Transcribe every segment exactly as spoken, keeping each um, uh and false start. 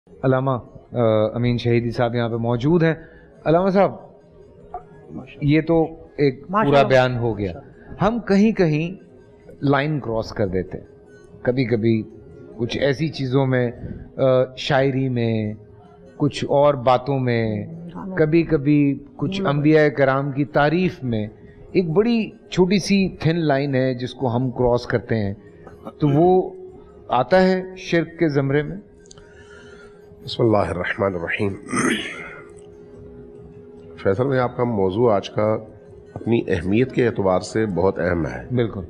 علامہ امین شہیدی صاحب یہاں پہ موجود ہیں. علامہ صاحب, یہ تو ایک پورا بیان ہو گیا. ہم کہیں کہیں لائن کراس کر دیتے ہیں, کبھی کبھی کچھ ایسی چیزوں میں, شاعری میں, کچھ اور باتوں میں, کبھی کبھی کچھ انبیاء کرام کی تعریف میں. ایک بڑی چھوٹی سی تھن لائن ہے جس کو ہم کراس کرتے ہیں, تو وہ آتا ہے شرک کے زمرے میں. بسم اللہ الرحمن الرحیم. فیصل میں آپ کا موضوع آج کا اپنی اہمیت کے اعتبار سے بہت اہم ہے. بالکل.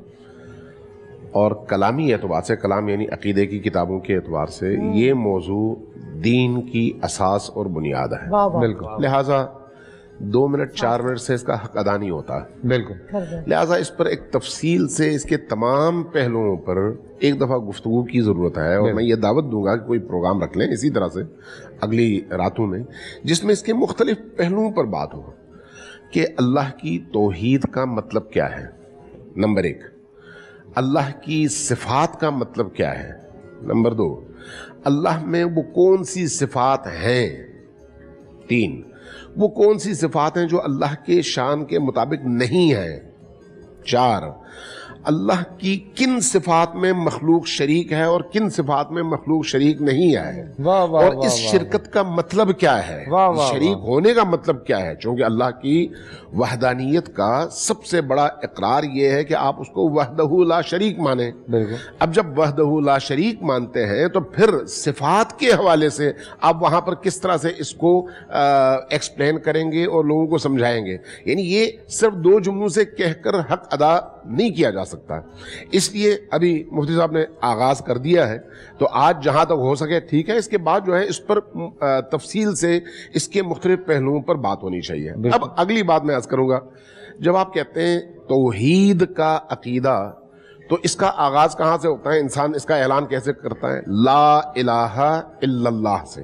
اور کلامی اعتبار سے, کلام یعنی عقیدے کی کتابوں کے اعتبار سے, یہ موضوع دین کی اساس اور بنیاد ہے. بالکل. لہٰذا دو منٹ چار منٹ سے اس کا حق ادا نہیں ہوتا. بالکل. لہٰذا اس پر ایک تفصیل سے اس کے تمام پہلوؤں پر ایک دفعہ گفتگو کی ضرورت ہے. اور میں یہ دعوت دوں گا کہ کوئی پروگرام رکھ لیں اسی طرح سے اگلی راتوں میں, جس میں اس کے مختلف پہلوؤں پر بات ہو کہ اللہ کی توحید کا مطلب کیا ہے, نمبر ایک. اللہ کی صفات کا مطلب کیا ہے, نمبر دو. اللہ میں وہ کون سی صفات ہیں, تین. وہ کون سی صفات ہیں جو اللہ کے شان کے مطابق نہیں ہیں, چار. اللہ کی کن صفات میں مخلوق شریک ہے اور کن صفات میں مخلوق شریک نہیں ہے, واہ واہ اور واہ اس شرکت کا مطلب کیا ہے, واہ واہ شریک واہ. ہونے کا مطلب کیا ہے. چونکہ اللہ کی وحدانیت کا سب سے بڑا اقرار یہ ہے کہ آپ اس کو وحدہ لا شریک مانیں. بالکل. اب جب وحدہ لا شریک مانتے ہیں تو پھر صفات کے حوالے سے آپ وہاں پر کس طرح سے اس کو ایکسپلین کریں گے اور لوگوں کو سمجھائیں گے. یعنی یہ صرف دو جملوں سے کہہ کر حق ادا نہیں کیا جا سکتا. اس لیے ابھی مفتی صاحب نے آغاز کر دیا ہے, تو آج جہاں تک ہو سکے ٹھیک ہے, اس کے بعد جو ہے اس پر تفصیل سے اس کے مختلف پہلوؤں پر بات ہونی چاہیے. اب اگلی بات میں عرض کروں گا, جب آپ کہتے ہیں توحید کا عقیدہ, تو اس کا آغاز کہاں سے ہوتا ہے, انسان اس کا اعلان کیسے کرتا ہے, لا الہ الا اللہ سے.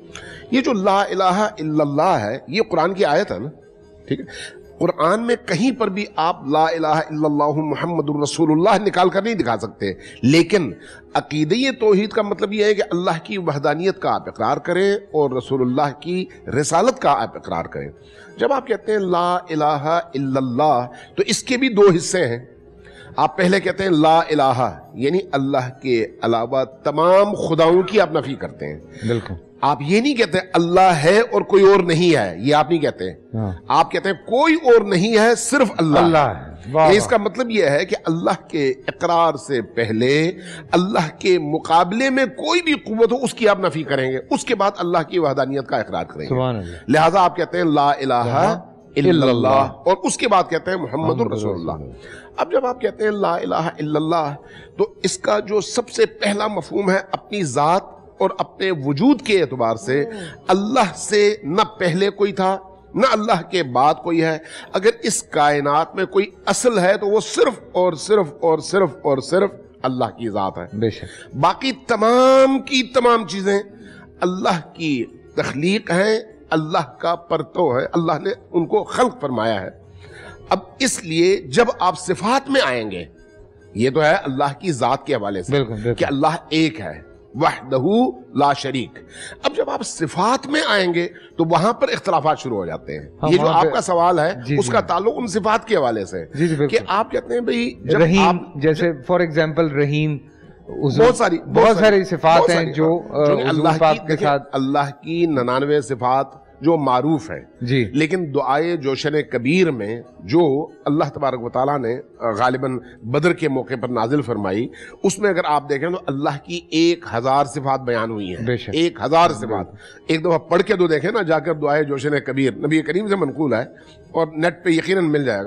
یہ جو لا الہ الا اللہ ہے یہ قرآن کی آیت ہے نا, ٹھیک ہے. قرآن میں کہیں پر بھی آپ لا الہ الا اللہ محمد الرسول اللہ نکال کر نہیں دکھا سکتے, لیکن عقیدہ توحید کا مطلب یہ ہے کہ اللہ کی وحدانیت کا آپ اقرار کریں اور رسول اللہ کی رسالت کا آپ اقرار کریں. جب آپ کہتے ہیں لا الہ الا اللہ, تو اس کے بھی دو حصے ہیں. آپ پہلے کہتے ہیں لا الہ یعنی اللہ کے علاوہ تمام خداؤں کی آپ نفی کرتے ہیں. بالکل. آپ یہ نہیں کہتے اللہ ہے اور کوئی اور نہیں ہے, یہ آپ نہیں کہتے. آپ کہتے ہیں کوئی اور نہیں ہے, صرف اللہ, اللہ ہے. اس کا مطلب یہ ہے کہ اللہ کے اقرار سے پہلے اللہ کے مقابلے میں کوئی بھی قوت ہو اس کی آپ نفی کریں گے, اس کے بعد اللہ کی وحدانیت کا اقرار کریں گے. لہٰذا آپ کہتے ہیں لا الہ الا اللہ, اور اس کے بعد کہتے ہیں محمد الرسول اللہ. اب جب آپ کہتے ہیں لا الہ الا اللہ, تو اس کا جو سب سے پہلا مفہوم ہے اپنی ذات اور اپنے وجود کے اعتبار سے اللہ سے نہ پہلے کوئی تھا نہ اللہ کے بعد کوئی ہے. اگر اس کائنات میں کوئی اصل ہے تو وہ صرف اور صرف اور صرف اور صرف اللہ کی ذات ہے. بے شک باقی تمام کی تمام چیزیں اللہ کی تخلیق ہیں, اللہ کا پرتو ہے, اللہ نے ان کو خلق فرمایا ہے. اب اس لیے جب آپ صفات میں آئیں گے, یہ تو ہے اللہ کی ذات کے حوالے سے بالکل, بالکل. کہ اللہ ایک ہے, وحدہ لا شریک. اب جب آپ صفات میں آئیں گے تو وہاں پر اختلافات شروع ہو جاتے ہیں. یہ جو آپ کا سوال ہے جی اس جی. کا تعلق ان صفات کے حوالے سے جی جی کہ آپ کہتے ہیں بھئی رحیم, جیسے فار ایگزامپل رحیم, بہت ساری بہت ساری صفات ہیں جو اللہ کی اللہ کی ننانوے صفات جو معروف ہیں جی. لیکن دعائے جوشن کبیر میں جو اللہ تبارک و تعالیٰ نے غالباً بدر کے موقع پر نازل فرمائی, اس میں اگر آپ دیکھیں تو اللہ کی ایک ہزار صفات بیان ہوئی ہیں, ایک ہزار صفات. ایک دفعہ پڑھ کے تو دیکھیں نا جا کر دعائے جوشن کبیر, نبی کریم سے منقول ہے اور نیٹ پہ یقیناً مل جائے گا.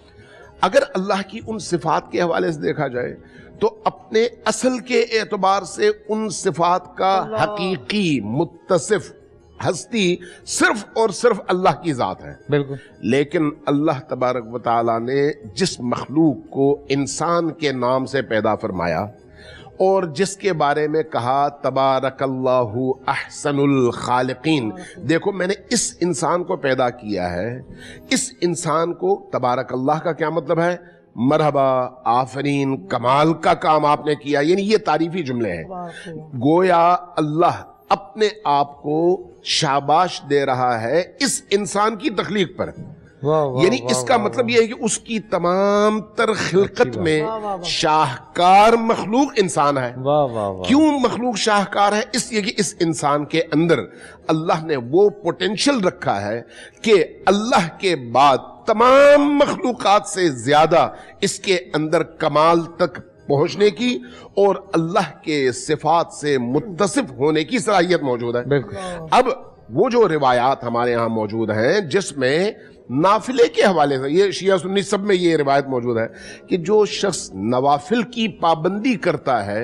اگر اللہ کی ان صفات کے حوالے سے دیکھا جائے تو اپنے اصل کے اعتبار سے ان صفات کا حقیقی متصف ہستی صرف اور صرف اللہ کی ذات ہے. بالکل. لیکن اللہ تبارک و تعالیٰ نے جس مخلوق کو انسان کے نام سے پیدا فرمایا اور جس کے بارے میں کہا تبارک اللہ احسن الخالقین, دیکھو میں نے اس انسان کو پیدا کیا ہے, اس انسان کو تبارک اللہ کا کیا مطلب ہے, مرحبا, آفرین, کمال کا کام آپ نے کیا, یعنی یہ تعریفی جملے ہیں. گویا اللہ اپنے آپ کو شاباش دے رہا ہے اس انسان کی تخلیق پر. یعنی اس کا مطلب یہ ہے کہ اس کی تمام تر خلقت میں شاہکار مخلوق انسان ہے. کیوں مخلوق شاہکار ہے؟ اس لیے کہ اس انسان کے اندر اللہ نے وہ پوٹینشل رکھا ہے کہ اللہ کے بعد تمام مخلوقات سے زیادہ اس کے اندر کمال تک پہنچنے کی اور اللہ کے صفات سے متصف ہونے کی صلاحیت موجود ہے. اب وہ جو روایات ہمارے ہاں موجود ہیں جس میں نافلے کے حوالے سے، یہ شیعہ سنی سب میں یہ روایت موجود ہے کہ جو شخص نوافل کی پابندی کرتا ہے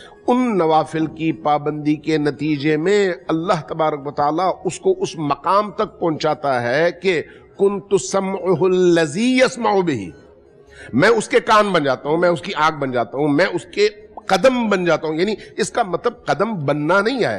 ان نوافل کی پابندی کے نتیجے میں اللہ تبارک و تعالیٰ اس کو اس مقام تک پہنچاتا ہے کہ کنت سمعہ الذی یسمع بہ، میں اس کے کان بن جاتا ہوں، میں اس کی آنکھ بن جاتا ہوں، میں اس کے قدم بن جاتا ہوں. یعنی اس کا مطلب قدم بننا نہیں ہے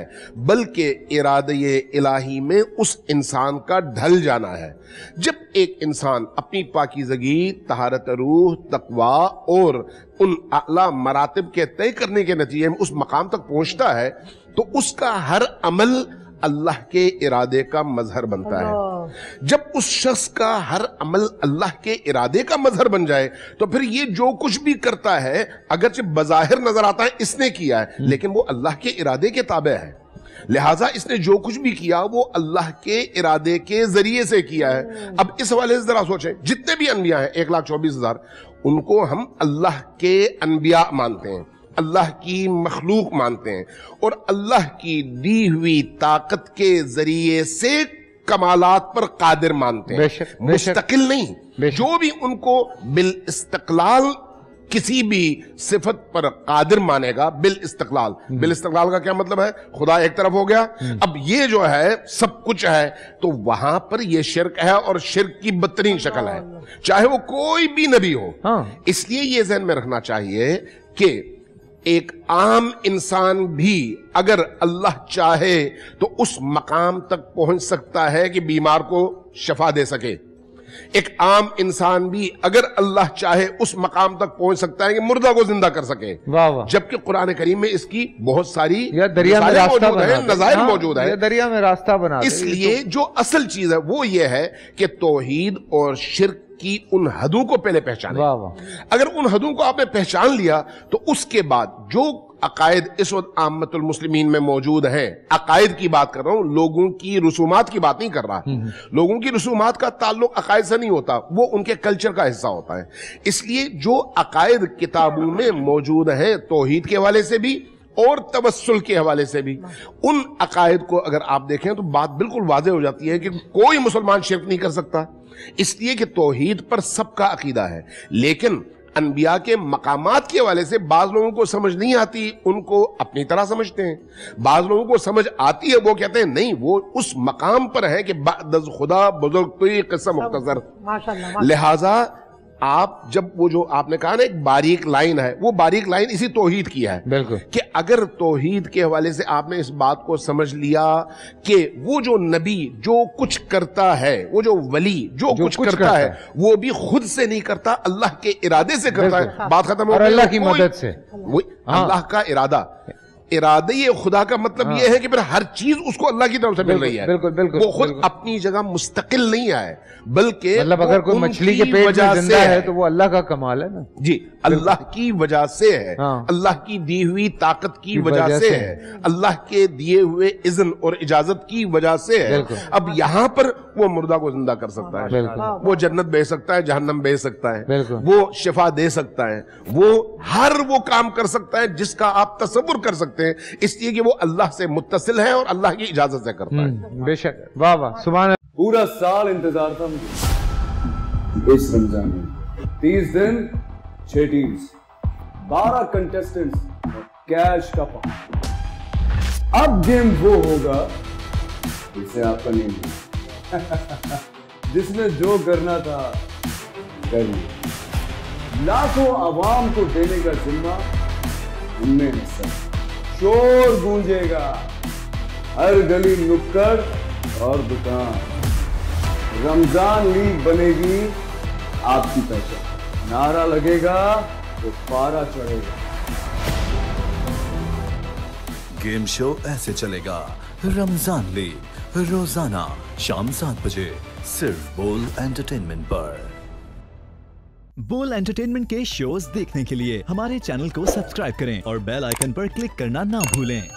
بلکہ ارادہ الہی میں اس انسان کا ڈھل جانا ہے. جب ایک انسان اپنی پاکیزگی، طہارت روح، تقوی اور ان اعلیٰ مراتب کے طے کرنے کے نتیجے میں اس مقام تک پہنچتا ہے تو اس کا ہر عمل اللہ کے ارادے کا مظہر بنتا ہے. جب اس شخص کا ہر عمل اللہ کے ارادے کا مظہر بن جائے تو پھر یہ جو کچھ بھی کرتا ہے اگرچہ بظاہر نظر آتا ہے اس نے کیا ہے لیکن وہ اللہ کے ارادے کے تابع ہے. لہٰذا اس نے جو کچھ بھی کیا وہ اللہ کے ارادے کے ذریعے سے کیا ہے. اب اس حوالے سے ذرا سوچیں، جتنے بھی انبیاء ہیں ایک لاکھ چوبیس ہزار ان کو ہم اللہ کے انبیاء مانتے ہیں، اللہ کی مخلوق مانتے ہیں اور اللہ کی دی ہوئی طاقت کے ذریعے سے کمالات پر قادر مانتے ہیں. مستقل نہیں، جو بھی ان کو بالاستقلال کسی بھی صفت پر قادر مانے گا، بالاستقلال. بالاستقلال کا کیا مطلب ہے؟ خدا ایک طرف ہو گیا، اب یہ جو ہے سب کچھ ہے، تو وہاں پر یہ شرک ہے اور شرک کی بدترین شکل ہے چاہے وہ کوئی بھی نبی ہو. اس لیے یہ ذہن میں رکھنا چاہیے کہ ایک عام انسان بھی اگر اللہ چاہے تو اس مقام تک پہنچ سکتا ہے کہ بیمار کو شفا دے سکے. ایک عام انسان بھی اگر اللہ چاہے اس مقام تک پہنچ سکتا ہے کہ مردہ کو زندہ کر سکے. جبکہ قرآن کریم میں اس کی بہت ساری دریا میں راستہ ہے، نظائر موجود ہے، دریا میں راستہ بنا. اس لیے جو اصل چیز ہے وہ یہ ہے کہ توحید اور شرک کی ان حدوں کو پہلے پہچانے. اگر ان حدوں کو آپ نے پہچان لیا تو اس کے بعد جو عقائد اس وقت عامت المسلمین میں موجود ہیں، عقائد کی بات کر رہا ہوں، لوگوں کی رسومات کی بات نہیں کر رہا. لوگوں کی رسومات کا تعلق عقائد سے نہیں ہوتا، وہ ان کے کلچر کا حصہ ہوتا ہے. اس لیے جو عقائد کتابوں میں موجود ہیں توحید کے حوالے سے بھی اور توسل کے حوالے سے بھی، ان عقائد کو اگر آپ دیکھیں تو بات بالکل واضح ہو جاتی ہے کہ کوئی مسلمان شرک نہیں کر سکتا، اس لیے کہ توحید پر سب کا عقیدہ ہے. لیکن انبیاء کے مقامات کے حوالے سے بعض لوگوں کو سمجھ نہیں آتی، ان کو اپنی طرح سمجھتے ہیں. بعض لوگوں کو سمجھ آتی ہے، وہ کہتے ہیں نہیں وہ اس مقام پر ہے کہ بعد از خدا بزرگ توئی قصہ مختصر. لہٰذا آپ جب وہ جو آپ نے کہا نا ایک باریک لائن ہے، وہ باریک لائن اسی توحید کی ہے. بالکل کہ اگر توحید کے حوالے سے آپ نے اس بات کو سمجھ لیا کہ وہ جو نبی جو کچھ کرتا ہے، وہ جو ولی جو کچھ کرتا ہے وہ بھی خود سے نہیں کرتا، اللہ کے ارادے سے کرتا ہے. بات ختم ہو گئی. اللہ کی مدد سے. اللہ کا ارادہ، ارادہ خدا کا مطلب یہ ہے کہ پھر ہر چیز اس کو اللہ کی طرف سے مل رہی ہے. بالکل بالکل وہ خود اپنی جگہ مستقل نہیں ہے بلکہ مطلب اگر کوئی مچھلی کے پیٹ میں زندہ ہے تو وہ اللہ کا کمال ہے نا. جی اللہ کی وجہ سے ہے، اللہ کی دی ہوئی طاقت کی وجہ سے ہے، اللہ کے دیے ہوئے اذن اور اجازت کی وجہ سے ہے. اب یہاں پر وہ مردہ کو زندہ کر سکتا ہے، وہ جنت بھیج سکتا ہے، جہنم بھیج سکتا ہے، وہ شفا دے سکتا ہے، وہ ہر وہ کام کر سکتا ہے جس کا آپ تصور کر سکتے ہیں، اس لیے کہ وہ اللہ سے متصل ہے اور اللہ کی اجازت سے کرتا ہے. بے شک. واہ واہ سبحان. پورا سال انتظار تھا مجھے اس رمضان میں، تیس دن چھ ٹیمز، بارہ کنٹیسٹنٹس، کیش کا پاؤں. اب گیم وہ ہوگا جسے آپ کا نہیں ہے، جس نے جو کرنا تھا کر لیا. لاکھوں عوام کو دینے کا ذمہ ان میں حصہ. شور گونجے گا ہر گلی نکڑ اور دکان. رمضان لیگ بنے گی آپ کی پہچان. نعرہ لگے گا تو پارا چڑھے گا. گیم شو ایسے چلے گا رمضان لیگ روزانہ شام سات بجے صرف بول انٹرٹینمنٹ پر۔ بول انٹرٹینمنٹ کے شوز دیکھنے کے لیے ہمارے چینل کو سبسکرائب کریں اور بیل آئیکن پر کلک کرنا نہ بھولیں۔